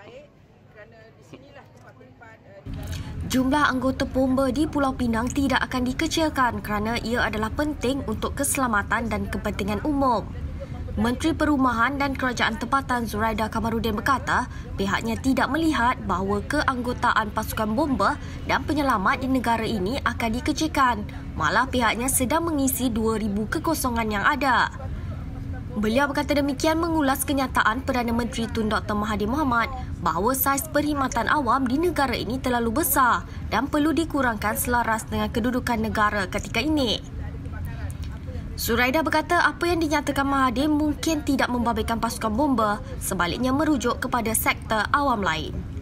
Jumlah anggota bomba di Pulau Pinang tidak akan dikecilkan kerana ia adalah penting untuk keselamatan dan kepentingan umum. Menteri Perumahan dan Kerajaan Tempatan Zuraida Kamarudin berkata pihaknya tidak melihat bahawa keanggotaan pasukan bomba dan penyelamat di negara ini akan dikecilkan. Malah pihaknya sedang mengisi 2,000 kekosongan yang ada. Beliau berkata demikian mengulas kenyataan Perdana Menteri Tun Dr. Mahathir Mohamad bahawa saiz perkhidmatan awam di negara ini terlalu besar dan perlu dikurangkan selaras dengan kedudukan negara ketika ini. Zuraida berkata apa yang dinyatakan Mahathir mungkin tidak membabitkan pasukan bomba, sebaliknya merujuk kepada sektor awam lain.